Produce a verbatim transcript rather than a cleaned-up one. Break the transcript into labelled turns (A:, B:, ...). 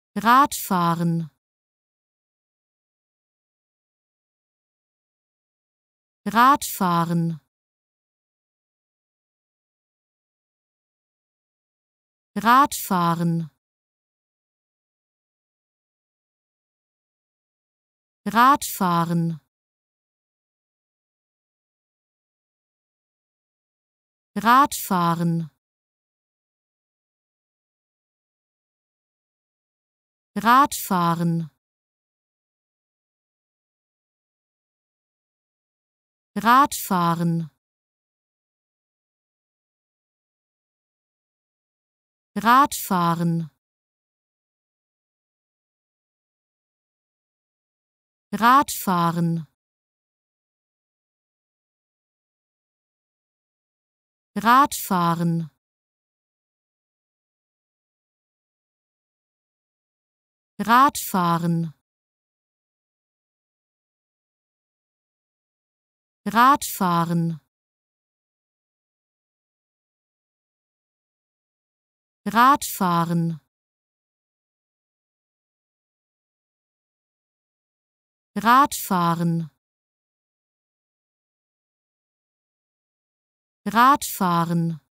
A: Radfahren, Radfahren, Radfahren, Radfahren, Radfahren, Radfahren, Radfahren, Radfahren, Radfahren, Radfahren, Radfahren, Radfahren, Radfahren, Radfahren, Radfahren,